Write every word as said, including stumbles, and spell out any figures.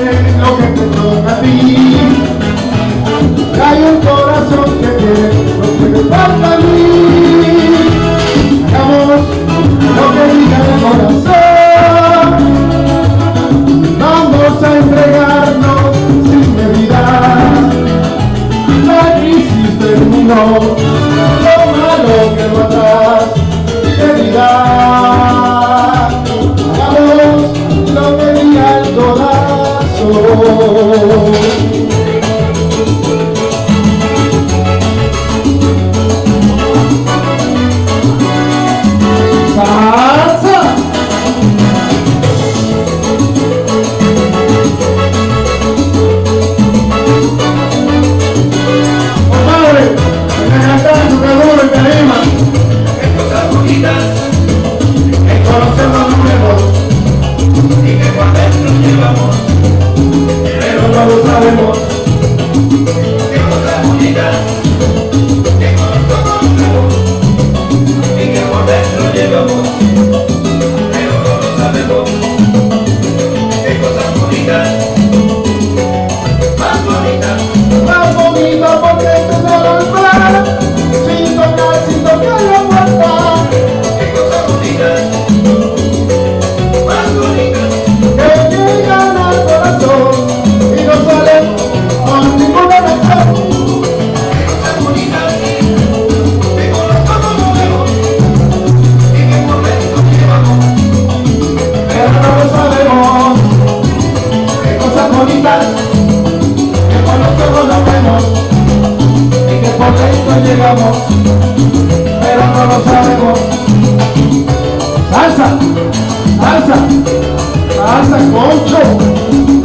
es lo que te toca a ti. Y hay un corazón que quiere lo que me falta a mí. Hagamos lo que diga el corazón. Vamos a entregarnos sin medida. La crisis terminó, lo malo quedó atrás, querida. Hagamos lo que diga el corazón. ¡Salsa! Compadre, en el canto que duro y que anima. Qué cosas bonitas que conocemos nuevos y que por dentro llevamos, pero no lo sabemos. Qué cosas bonitas que conocemos nuevos y que por dentro llevamos, pero no lo sabemos. Qué cosas bonitas, más bonitas, Más bonita porque te da el mar, sin tocar, sin tocar la puerta. qué cosas bonitas, más bonitas, Que llegan al corazón y no salen con ninguna razón. qué cosas bonitas que conocemos nuevos y que por dentro llevamos, Pero no lo sabemos. Qué cosas bonitas que con los ojos lo vemos y que por dentro llegamos, pero no lo sabemos. Salsa, salsa, salsa, concho.